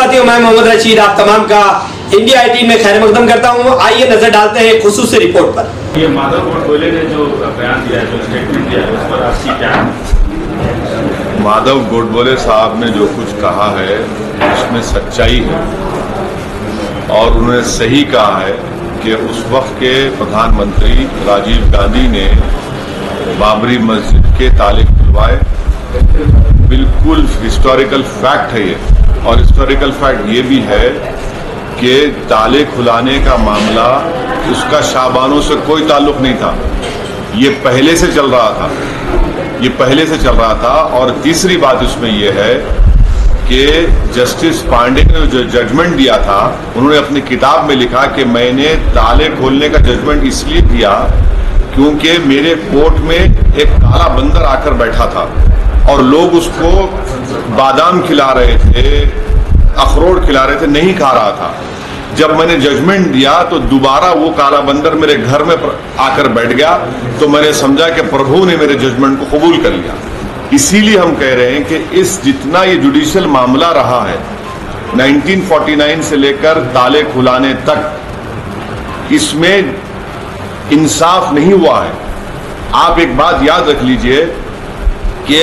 साथियों, मैं मोहम्मद रशीद आप तमाम का इंडिया आईटी में खैर मकदम करता हूँ। आइए नजर डालते हैं खुसूसी रिपोर्ट पर। ये माधव गोडबोले ने जो बयान दिया है, जो स्टेटमेंट दिया है, उस पर आपकी क्या है? माधव गोडबोले साहब ने जो कुछ कहा है उसमें सच्चाई है और उन्होंने सही कहा है कि उस वक्त के प्रधानमंत्री राजीव गांधी ने बाबरी मस्जिद के ताले खुलवाए। बिल्कुल हिस्टोरिकल फैक्ट है ये, और हिस्टोरिकल फैक्ट ये भी है कि ताले खुलाने का मामला उसका शाबानों से कोई ताल्लुक नहीं था, ये पहले से चल रहा था, ये पहले से चल रहा था। और तीसरी बात उसमें यह है कि जस्टिस पांडे ने जो जजमेंट दिया था, उन्होंने अपनी किताब में लिखा कि मैंने ताले खोलने का जजमेंट इसलिए दिया क्योंकि मेरे कोर्ट में एक काला बंदर आकर बैठा था और लोग उसको बादाम खिला रहे थे, अखरोट खिला रहे थे, नहीं खा रहा था। जब मैंने जजमेंट दिया तो दोबारा वो काला बंदर मेरे घर में आकर बैठ गया, तो मैंने समझा कि प्रभु ने मेरे जजमेंट को कबूल कर लिया। इसीलिए हम कह रहे हैं कि इस जितना ये जुडिशियल मामला रहा है 1949 से लेकर ताले खुलाने तक, इसमें इंसाफ नहीं हुआ है। आप एक बात याद रख लीजिए कि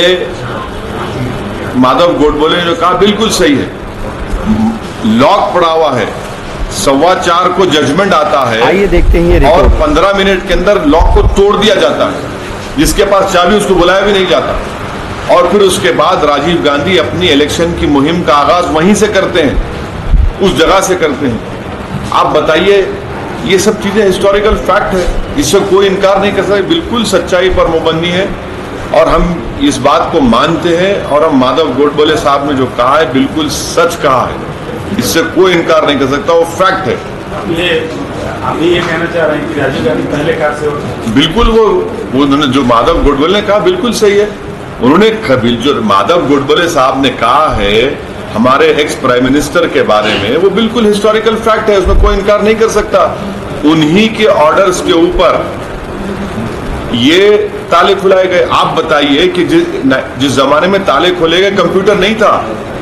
माधव गोडबोले ने जो कहा बिल्कुल सही है, लॉक पड़ा हुआ है, 4:15 को जजमेंट आता है। आइए देखते हैं ये और 15 मिनट के अंदर लॉक को तोड़ दिया जाता है, जिसके पास चाबी उसको बुलाया भी नहीं जाता। और फिर उसके बाद राजीव गांधी अपनी इलेक्शन की मुहिम का आगाज वहीं से करते हैं, उस जगह से करते हैं। आप बताइए, ये सब चीजें हिस्टोरिकल फैक्ट है, इससे कोई इनकार नहीं कर सकते, बिल्कुल सच्चाई पर मुबन्नी है और हम इस बात को मानते हैं। और हम माधव गोडबोले साहब ने जो कहा है बिल्कुल सच कहा है, इससे कोई इनकार नहीं कर सकता, वो फैक्ट है। आप ये कहना चाह रहे हैं कि राजीव गांधी पहले कार से होते? बिल्कुल, वो उन्होंने जो माधव गोडबोले ने कहा बिल्कुल सही है। उन्होंने जो माधव गोडबोले साहब ने कहा है हमारे एक्स प्राइम मिनिस्टर के बारे में, वो बिल्कुल हिस्टोरिकल फैक्ट है, उसमें कोई इनकार नहीं कर सकता। उन्हीं के ऑर्डर्स के ऊपर ये ताले खुलाए गए। आप बताइए कि जिस जमाने में ताले खोले गए कंप्यूटर नहीं था,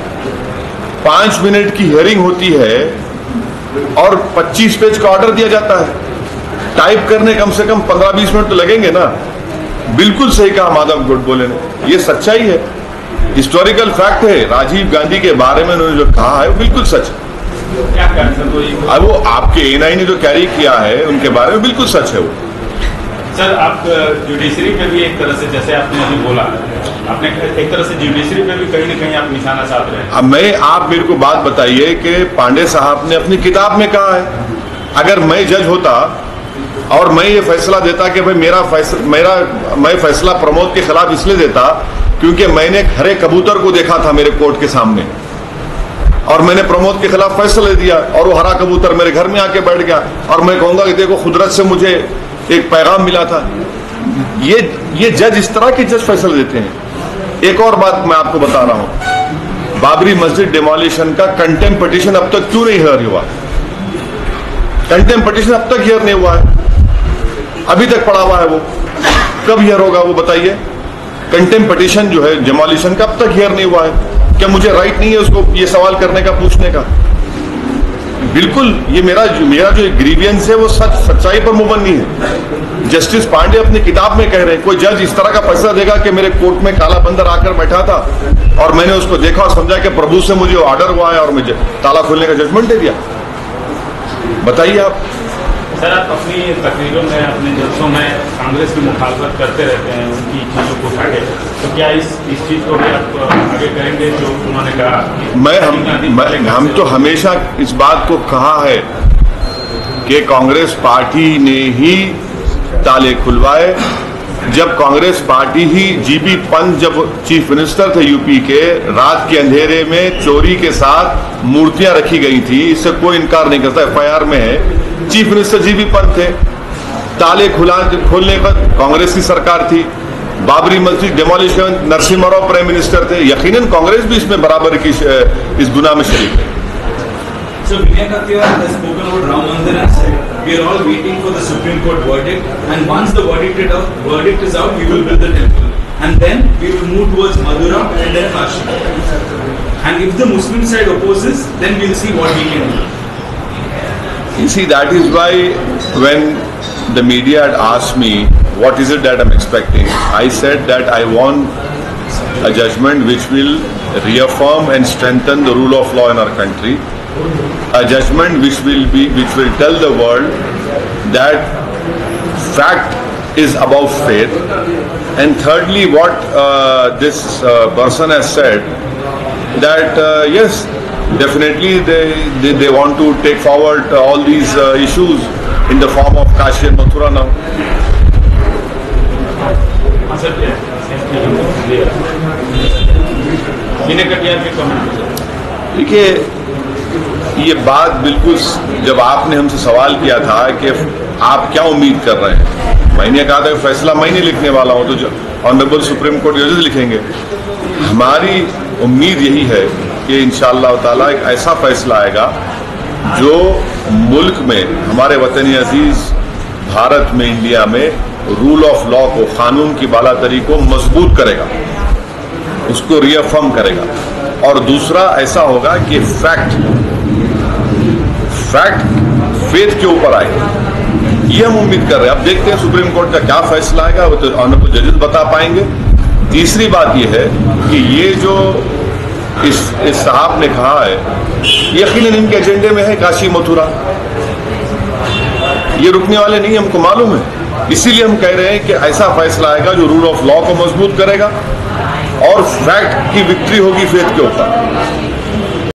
5 मिनट की हियरिंग होती है और 25 पेज का ऑर्डर दिया जाता है, टाइप करने कम से कम 15-20 मिनट तो लगेंगे ना। बिल्कुल सही कहा माधव गोडबोले ने, ये सच्चाई है, हिस्टोरिकल फैक्ट है। राजीव गांधी के बारे में उन्होंने जो कहा है वो बिल्कुल सच है। क्या कर वो आपके एएनआई ने जो कैरी किया है उनके बारे में बिल्कुल सच है वो। सर, आप जुडिशरी पे भी एक तरह से, जैसे आपने अभी बोला, आपने एक तरह से जुडिशरी पे भी कहीं ना कहीं आप निशाना साध रहे हैं। अब आप मेरे को बात बताइए कि पांडे साहब ने अपनी किताब में कहा है, अगर मैं जज होता और मैं ये फैसला देता कि भाई मैं फैसला प्रमोद के खिलाफ इसलिए देता क्योंकि मैंने हरे कबूतर को देखा था मेरे कोर्ट के सामने और मैंने प्रमोद के खिलाफ फैसला दिया और वो हरा कबूतर मेरे घर में आके बैठ गया और मैं कहूंगा कि देखो कुदरत से मुझे एक पैगाम मिला था। ये जज इस तरह के जज फैसले देते हैं। एक और बात मैं आपको बता रहा हूं, बाबरी मस्जिद डिमोलिशन का कंटेम्प्ट पिटीशन अब तक क्यों नहीं हियर हुआ? कंटेम्प्ट पिटीशन अब तक हियर नहीं हुआ है, अभी तक पड़ा हुआ है। वो कब हियर होगा वो बताइए? कंटेम्प्ट पिटीशन जो है डिमोलिशन का अब तक हियर नहीं हुआ है। क्या मुझे राइट नहीं है उसको ये सवाल करने का, पूछने का? बिल्कुल, ये मेरा जो ग्रीवियंस है वो सच्चाई पर मुबन्नी है। जस्टिस पांडे अपनी किताब में कह रहे हैं, कोई जज इस तरह का फैसला देगा कि मेरे कोर्ट में काला बंदर आकर बैठा था और मैंने उसको देखा और समझा कि प्रभु से मुझे ऑर्डर हुआ है और मुझे ताला खोलने का जजमेंट दे दिया। बताइए आप। सर, आप अपनी तकरीरों में, अपने जलसों में कांग्रेस की मुखालफत करते रहते हैं, उनकी चीजों को उठाके, तो क्या इस चीज को भी आप आगे करेंगे जो उन्होंने कहा? हम तो हमेशा इस बात को कहा है कि कांग्रेस पार्टी ने ही ताले खुलवाए। जब कांग्रेस पार्टी ही जीबी पंत जब चीफ मिनिस्टर थे यूपी के, रात के अंधेरे में चोरी के साथ मूर्तियां रखी गई थी, इससे कोई इनकार नहीं करता, एफआईआर में है। चीफ मिनिस्टर जीबी पंत थे, ताले खोलने पर कांग्रेस की सरकार थी। Babri Masjid demolition Narasimha Rao prime minister थे, यकीनन कांग्रेस भी इसमें बराबर की इस गुनाह में शरीक है। So Vinay Katyal has spoken about Ram Mandir and said we are all waiting for the Supreme Court verdict, and once the verdict is out, we will build the temple, and then we will move towards Madura and then Kashi. And if the Muslim side opposes, then we'll see what we can do. You see, that is why when the media had asked me what is it that I'm expecting, I said that I want a judgment which will reaffirm and strengthen the rule of law in our country, a judgment which will tell the world that fact is above faith, and thirdly, what this person has said, that yes, definitely they want to take forward all these issues in the form of Kashi and Mathura now. देखिए, ये बात बिल्कुल, जब आपने हमसे सवाल किया था कि आप क्या उम्मीद कर रहे हैं, मैंने कहा था फैसला मैं नहीं लिखने वाला हूं, तो ऑनरेबल सुप्रीम कोर्ट जजेस लिखेंगे। हमारी उम्मीद यही है कि इंशाअल्लाह ताला एक ऐसा फैसला आएगा जो मुल्क में, हमारे वतन अजीज भारत में, इंडिया में रूल ऑफ लॉ को, कानून की बालादरी को मजबूत करेगा, उसको रीअफर्म करेगा। और दूसरा ऐसा होगा कि फैक्ट फेथ के ऊपर आएगा, ये हम उम्मीद कर रहे हैं। अब देखते हैं सुप्रीम कोर्ट का क्या फैसला आएगा, वो तो ऑनरेबल जजेस बता पाएंगे। तीसरी बात यह है कि ये जो इस साहब ने कहा है, यकीनन इनके एजेंडे में है काशी मथुरा, ये रुकने वाले नहीं, हमको मालूम है। इसीलिए हम कह रहे हैं कि ऐसा फैसला आएगा जो रूल ऑफ लॉ को मजबूत करेगा और फैक्ट की विक्ट्री होगी फेथ के ऊपर।